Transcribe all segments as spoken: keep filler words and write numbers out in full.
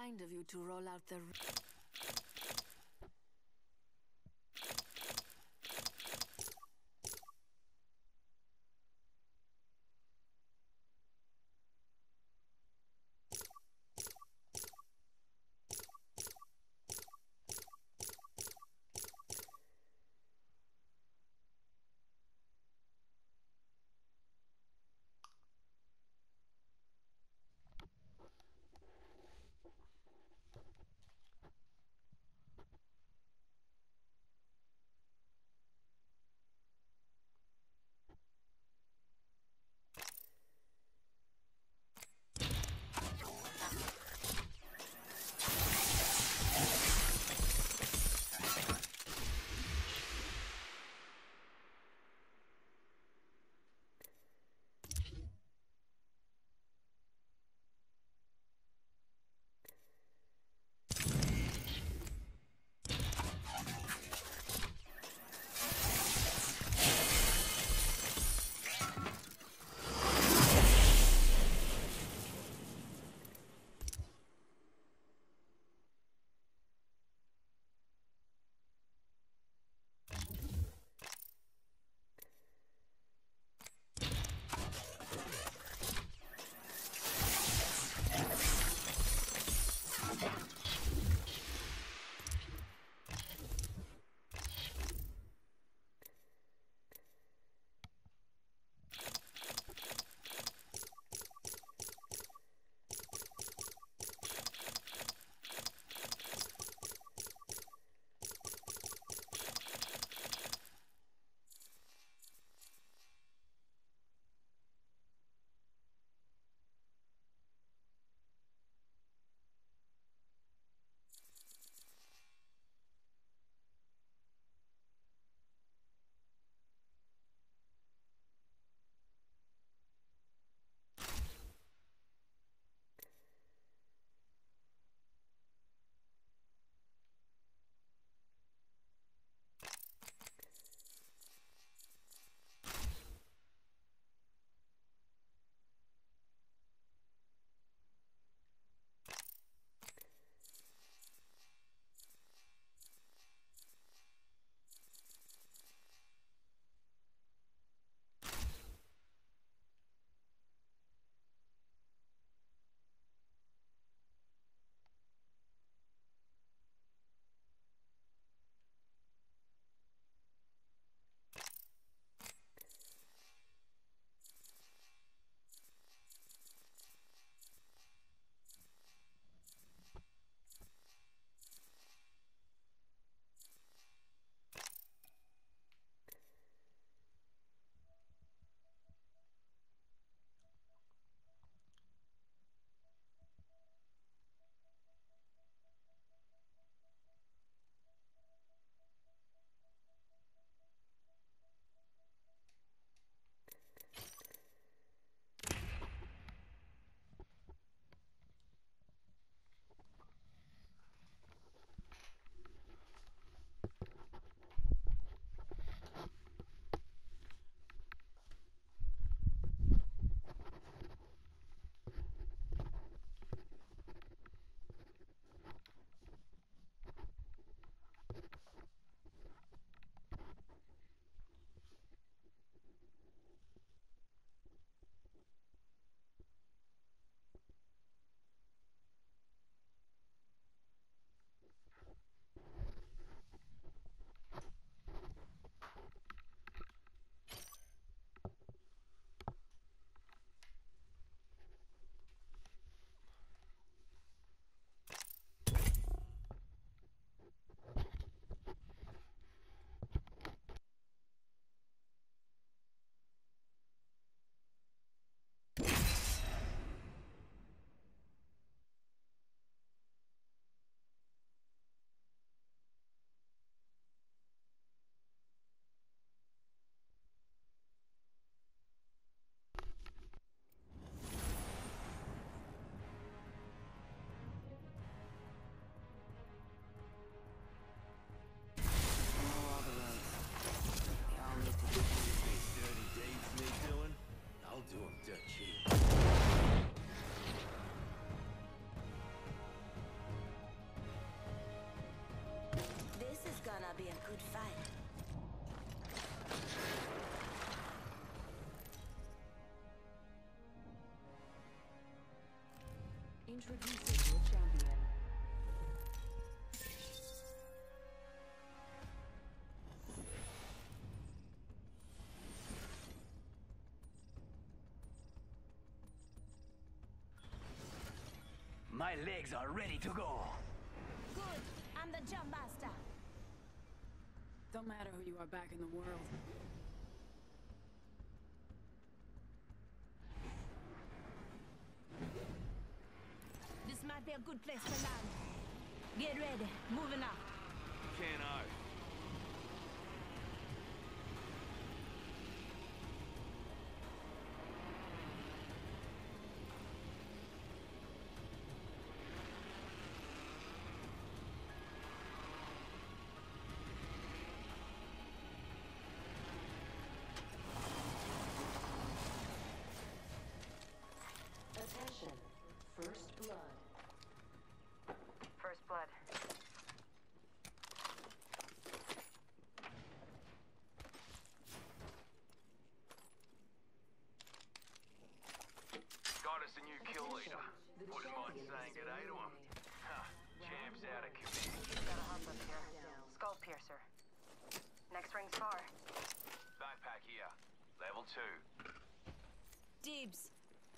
kind of you to roll out the... good fight. Introducing your champion. My legs are ready to go. Good. I'm the jump master. Don't matter who you are back in the world. This might be a good place to land. Get ready. Moving up. Can't I? Attention. First blood. First blood. Got us a new kill leader. Wouldn't mind saying good day to him. Huh, champ's out of committee. Got a hop up here. Skull piercer. Next ring's far. Backpack here. Level two. Dibs.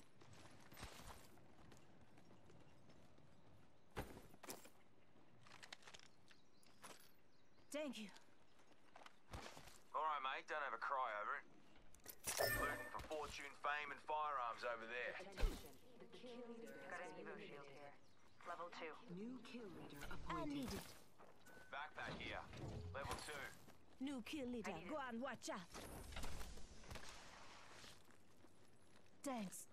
Thank you. Alright, mate, don't have a cry over it. Looting for fortune, fame, and firearms over there. Attention. The kill leader Got has an been Evo created. shield here. Level two. New kill leader I appointed. need it. Backpack here. Level two. New kill leader. I need Go it. on, watch out. Thanks.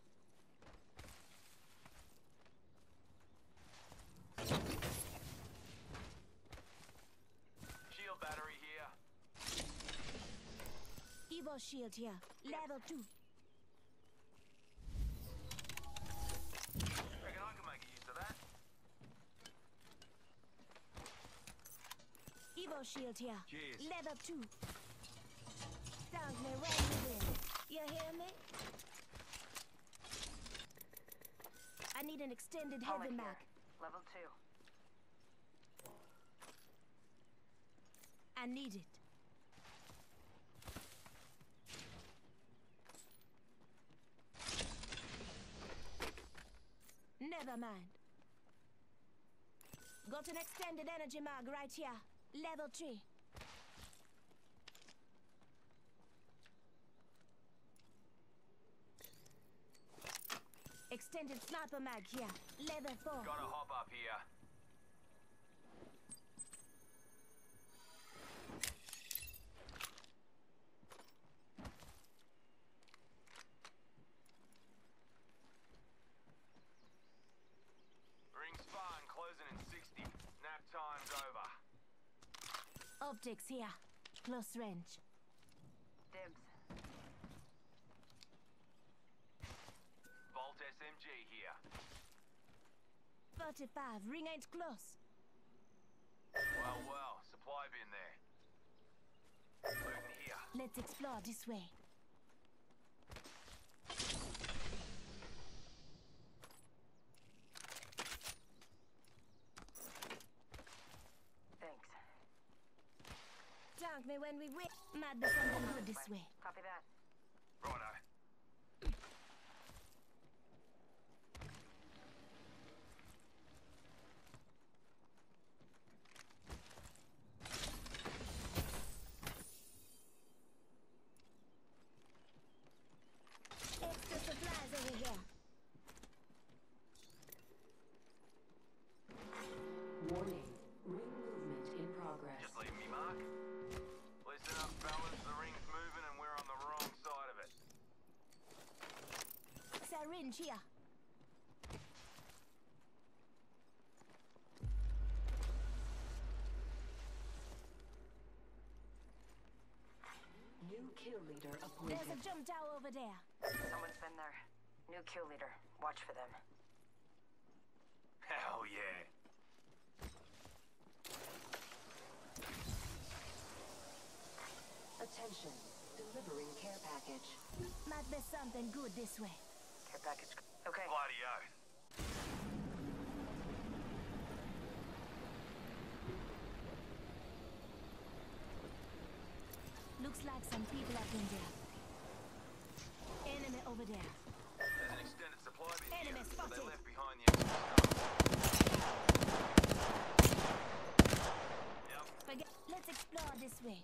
Shield battery here. Evo shield here. Level two. Reckon I can make use of that. Evo shield here. Cheers. Level two. Thank me when you win. You hear me? I need an extended Helmet heavy here. mag. Level two. I need it. Never mind. Got an extended energy mag right here. Level three. Extended sniper mag here. Level four. Gotta hop up here. Ring's fine, closing in sixty. Nap time's over. Optics here. Close range. Dibs. Volt S M G here. thirty-five. Ring ain't close. Well, well, supply bin there. Looting here. Let's explore this way. Thanks. Thank me when we win. Might be something good this way. Copy that. Righto. Extra supplies over here. Warning. Ring movement in progress. Just leave me mark. Listen up, fellas. The ring's moving and we're on the wrong side of it. Syringe here. New kill leader appointed. There's a jump tower over there. Someone's been there. New kill leader. Watch for them. Hell yeah. Attention. Delivering care package. Might be something good this way. Care package. Okay. Bloody oath. Looks like some people up in there. Enemy over there. There's an extended supply bin here. Enemy They spotted. left behind the extra stuff. Yep. Forget. Let's explore this way.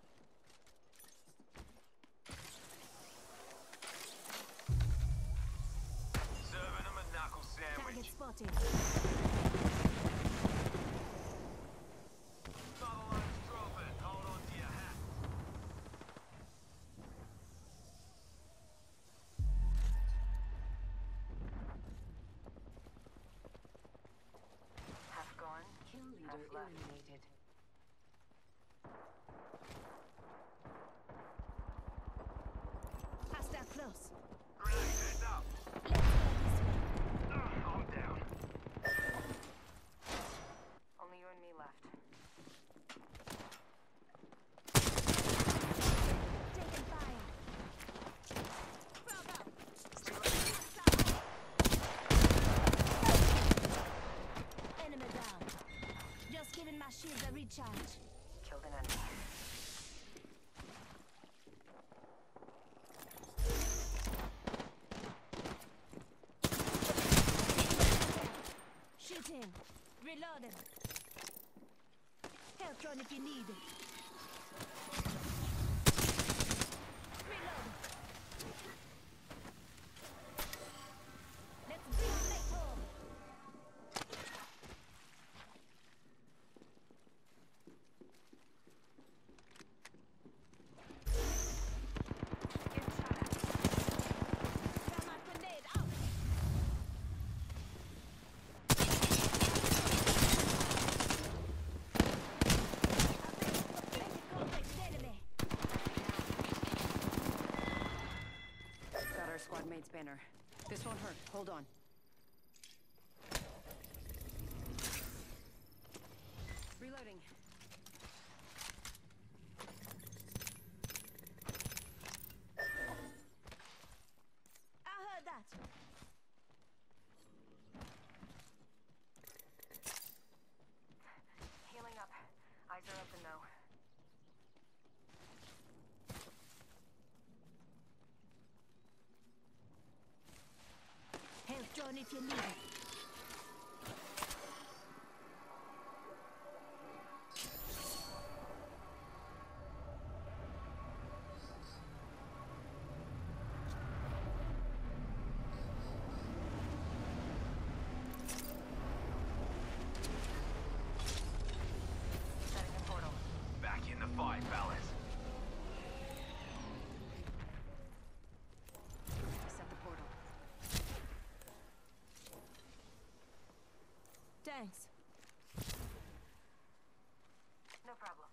Serving them a knuckle Target sandwich. spotted. Sutherland's dropping. Hold on to your hat. Half gone. Kill Half leader left. eliminated. Hostile close. Grenade set up. Let's go this way. Ugh, I'm down. Only you and me left. Taking fire. Frog up. Enemy down. Just giving my shield a recharge. Killed an enemy. Shooting. Reloading. Help drone if you need it. Reload. Let's bring it back home. Get shot at. Come on, grenade out. Got our squad mate's banner. This won't hurt. Hold on. Reloading. I heard that. Healing up. Eyes are open though. Help drone if you need it. Setting a portal. Back in the fight, fellas. Set the portal. Thanks. No problem.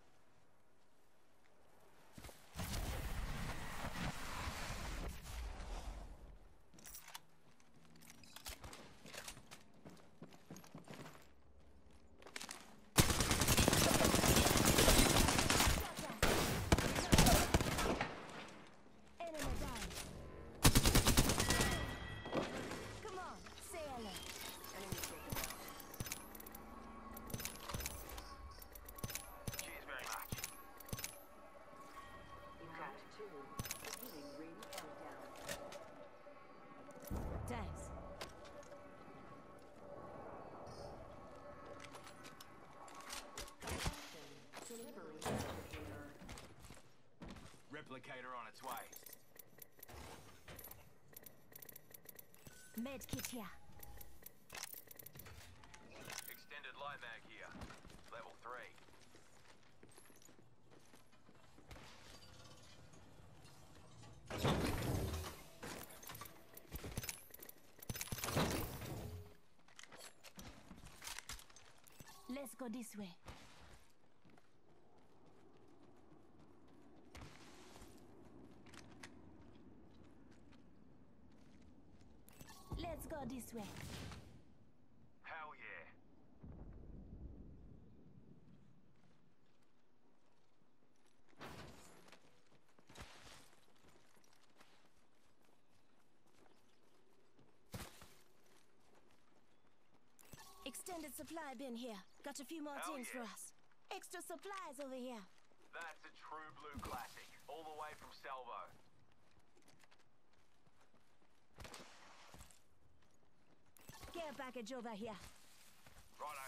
Enemy down. Come on, sailor. Enemy taken out. Cheers very much. You got Round it. two. Beginning ring countdown. Thanks. Delivering replicator. Replicator on its way. Med kit here. Extended light mag here. Level three. Let's go this way. Let's go this way. Hell yeah. Extended supply bin here. Got a few more Hell things yeah. for us. Extra supplies over here. That's a true blue classic. All the way from Salvo. Care package over here. Righto.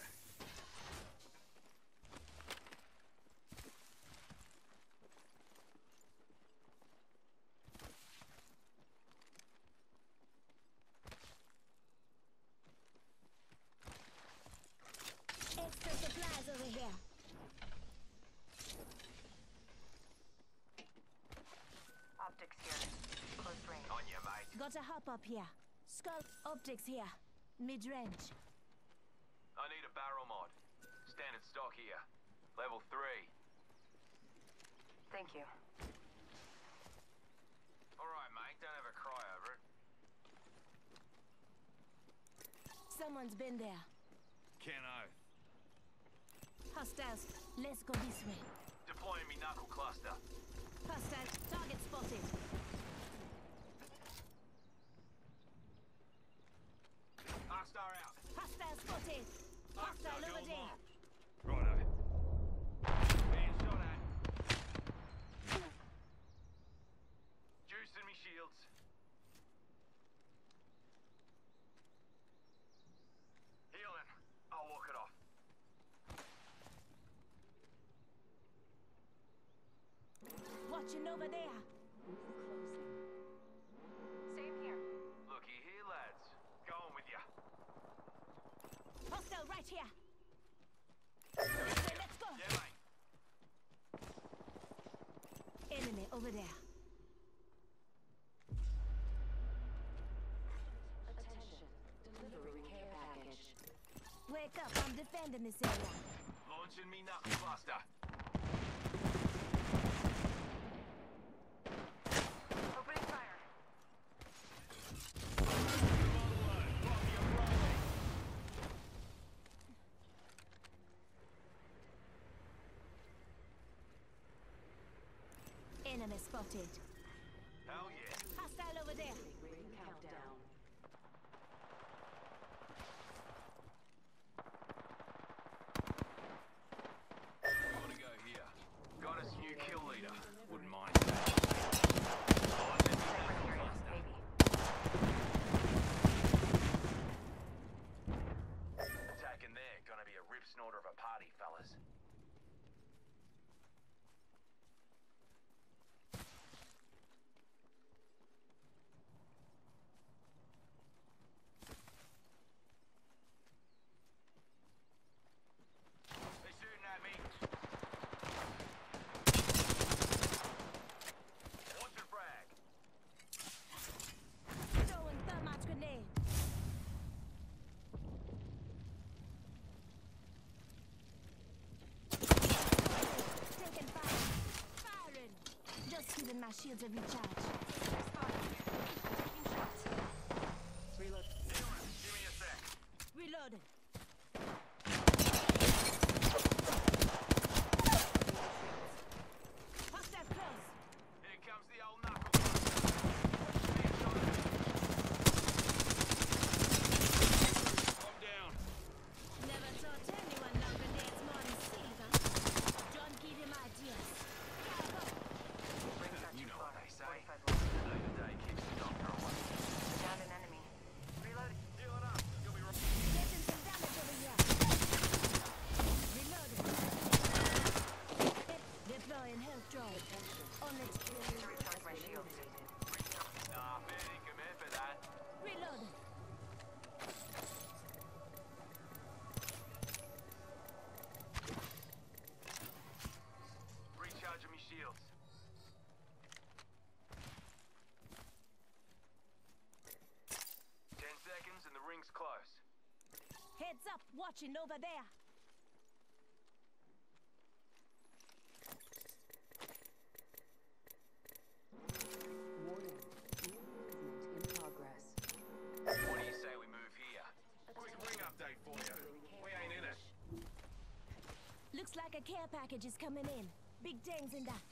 Extra supplies over here. Optics here. Close range. On you, mate. Got a hop up here. Skull optics here. Mid-range. I need a barrel mod. Standard stock here. Level three. Thank you. Alright, mate. Don't have a cry over it. Someone's been there. Keno. Hostiles. Let's go this way. Deploying me knuckle cluster. Hostile. Target spotted. Arkstar out. Hostile spotted. Hostile over there. Righto. Being shot at. Juicing me shields. Healing. I'll walk it off. Watching over there. Same here. Looky here, lads. Going with ya. Hostile right here. Okay, let's go. Yeah, mate. Enemy over there. Attention. Delivering care package. Wake up. I'm defending this area. Launching me knuckle cluster. Opening fire. Enemy spotted. Hell yeah. Hostile over there. Ring countdown. Gotta go here. Got us new kill leader. Wouldn't mind that. Oh, and then the Right here. cluster. Maybe. Attacking there. Gonna be a rip snorter of a party, fellas. They shooting at me. Launching frag. Throwing thermite grenade. Taking fire. Firing. Just giving my shields a recharge. Taking shots. Reload. Healing. Give me a sec. Reloading. Hostile close. Here comes the old knuckle cluster. Being shot at. I'm down. Never taught anyone now grenades more than silver. Don't give him ideas. Cargo. Rings are You too know far. what they say. forty-five left. Day to day keeps the doctor away. Down an enemy. Reloading. Healing up. You'll be right. Getting some damage over here. Reloading. Deploying health drone. On its Need to recharge my shields. Nah, man, he come in for that. reloading. Recharging me shields. Ten seconds and the ring's close. Heads up, watching over there. Warning. New movement in progress. What do you say we move here? Quick ring update for you. We ain't in it. Looks like a care package is coming in. Big things in that.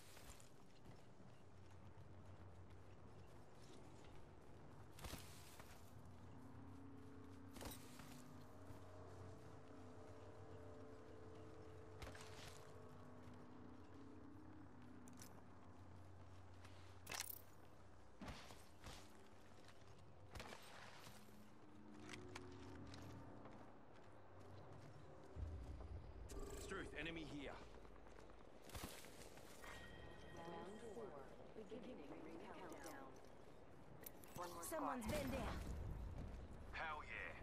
someone's been there. Hell yeah.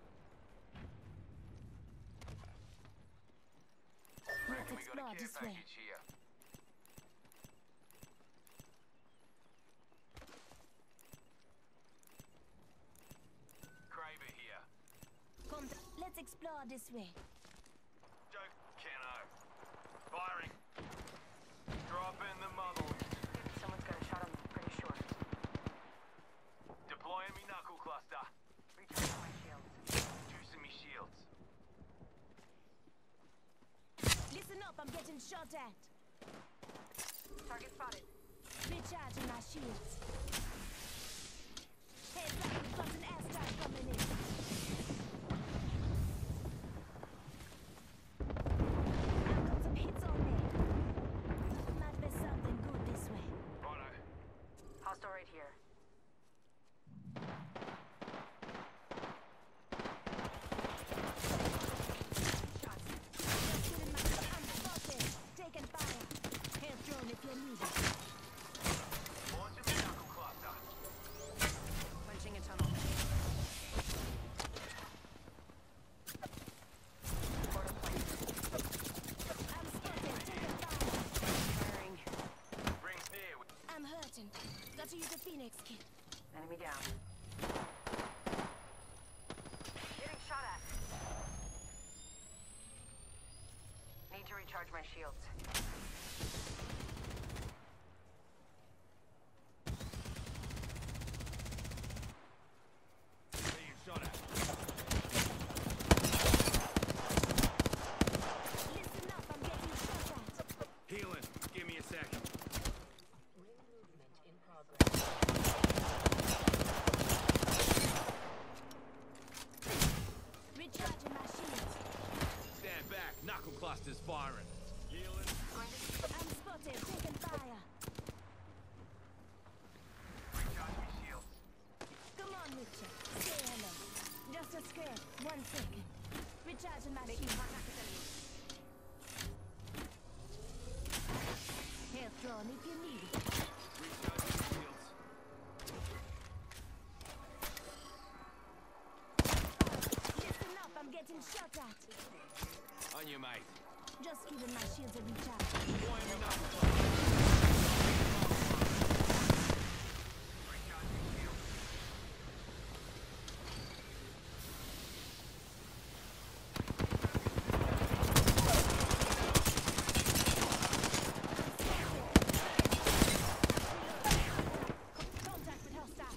Let's Reckon we got a explore care this way. package here. Kraber here. Come, let's explore this way. Joke, Keno. Firing. Drop in the muzzle. Someone's got a shot on me, pretty sure. Deploying me knuckle cluster. Recharging my shields. Juicing me shields. Listen up, I'm getting shot at. Target spotted. Recharging my shields. Heads up, we've got an airstrike coming in. I've got some hits on me. Might be something good this way. Righto. Hostile right here. Shots. Just getting my I'm spotted. Taking fire. Hair drone if you need it. Launching the knuckle cluster. Punching a tunnel. Quarter plane. I'm spotted. Taking fire. Firing. Rings near. I'm hurting. Got to use a Phoenix kit. Enemy down. Getting shot at. Need to recharge my shields. Being shot at. Listen up, I'm getting shot at. Healing. Give me a second. Ring movement in progress. Recharging my shields. Stand back. Knuckle cluster's firing. Healing. I'm spotted. Taking fire. Recharge me shields. Come on, Richard. Say hello. Just a scare. One second. Recharging my Making shield. contact with enemy. Hair drawn if you need it. Recharge me shields. Listen up, I'm getting shot at. On you, mate. Just giving my shields a recharge. Deploying me knuckle cluster. Recharge me shields. Contact with hostile.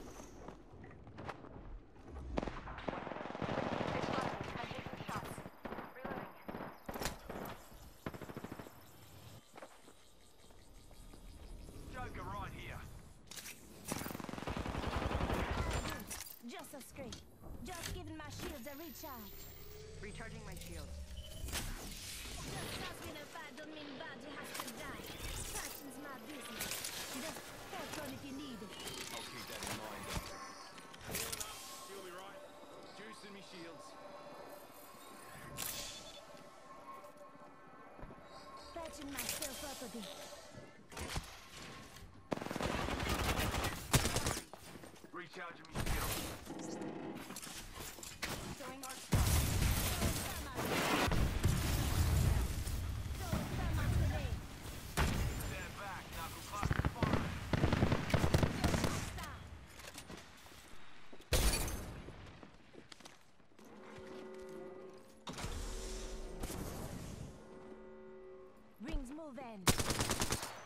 They spotted me. I'm taking shots. Reloading. Joker right here. Just a scrape. Just giving my shields a recharge. Recharging my shields. Just cause we know bad don't mean bad you have to die. Passion's my business. Just hair drawn if you need it. I'll keep that in mind. Healing up. You'll be right. Juicing me shields. Patching myself up a bit. Recharging me shields. Throwing arc star. Stand back. Knuckle cluster firing. Rings move in.